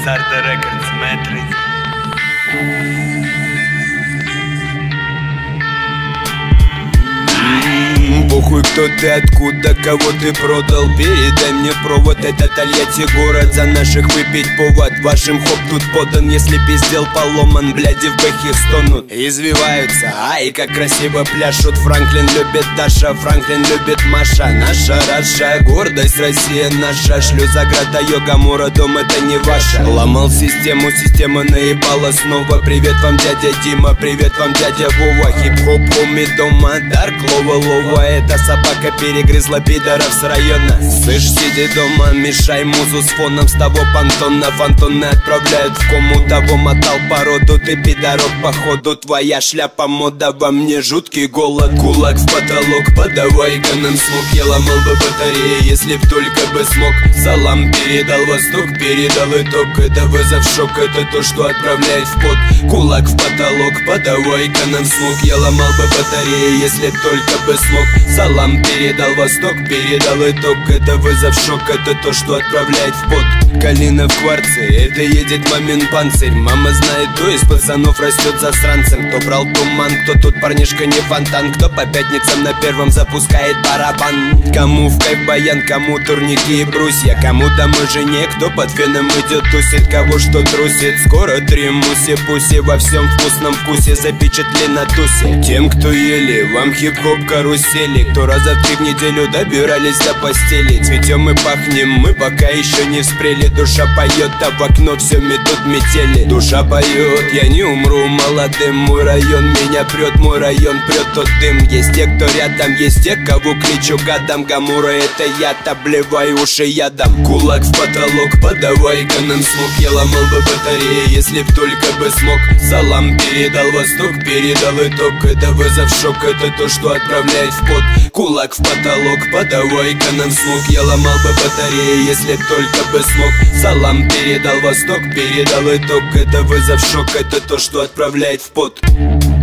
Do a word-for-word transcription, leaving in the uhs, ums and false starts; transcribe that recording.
Sarda Records, Matrix. Похуй, кто ты, откуда, кого ты продал. Передай мне провод, это Тольятти город. За наших выпить повод, вашим хоп тут подан. Если пиздел поломан, бляди в бэхе стонут. Извиваются, ай, как красиво пляшут. Франклин любит Даша, Франклин любит Маша. Наша Раша, гордость Россия наша. Шлюзаграда, йога, мура, дом, это не ваша. Ломал систему, система наебала снова. Привет вам, дядя Дима, привет вам, дядя Вова. Хип-хоп, хоми, дома, дарк, лова, лова. Эта собака перегрызла пидоров с района. Слышь, сиди дома, мешай музу с фоном. С того понтона фантоны отправляют в кому. Того мотал породу, ты пидорок походу. Твоя шляпа мода, во мне жуткий голод. Кулак в потолок, подавай-ка нам смог. Я ломал бы батареи, если б только бы смог. Салам передал восток, передал итог. Это вызов, шок, это то, что отправляет в пот. Кулак в потолок, подавай-ка нам смог. Я ломал бы батареи, если б только бы смог. Салам передал восток, передал итог. Это вызов, шок, это то, что отправляет в пот. Калина в кварце, это едет мамин панцирь. Мама знает, кто из пацанов растет засранцем. Кто брал туман, кто тут парнишка не фонтан. Кто по пятницам на первом запускает барабан. Кому в кайф баян, кому турники и брусья. Кому домой жене, кто под феном идет тусит. Кого что трусит, скоро три муси-пуси. Во всем вкусном вкусе запечатли на тусе. Тем, кто ели, вам хип-хоп карусели. Кто раза в три в неделю добирались до постели. Цветем и пахнем, мы пока еще не вспрели. Душа поет, а в окно все метут метели. Душа поет, я не умру молодым. Мой район меня прет, мой район прет тот дым. Есть те, кто рядом, есть те, кого кличу гадом. Гамура это яд, обливай уши ядом. Кулак в потолок, подавай-ка нам смог. Я ломал бы батареи, если б только бы смог. Салам передал восток, передал итог. Это вызов, шок, это то, что отправляет в пот. Кулак в потолок, подавай-ка нам смог. Я ломал бы батареи, если б только бы смог. Салам передал восток, передал итог. Это вызов, шок, это то, что отправляет в пот.